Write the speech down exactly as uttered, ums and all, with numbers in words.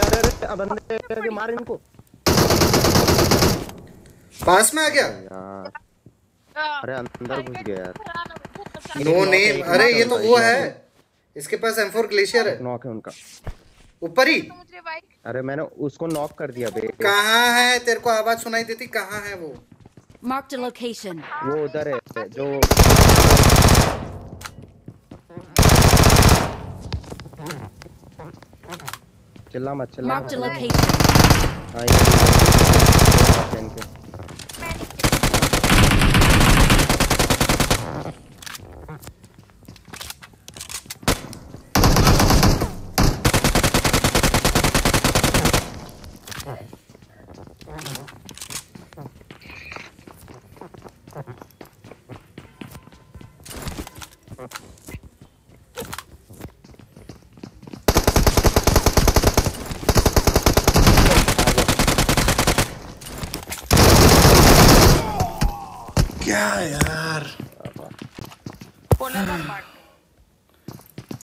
अरे अरे बंदे के मार इनको। पास में आ गया यार अरे अंदर घुस गया यार। No name. अरे ये तो वो है, इसके पास एम फोर ग्लेशियर है। नॉक है उनका ऊपर ही। अरे मैंने उसको नॉक कर दिया बे। कहाँ है? तेरे को आवाज सुनाई देती? कहाँ है वो? Marked a location. वो उधर है जो चिल्ला मत चिल्ला Marked a location. हाँ ये इनके क्या यार? पोलर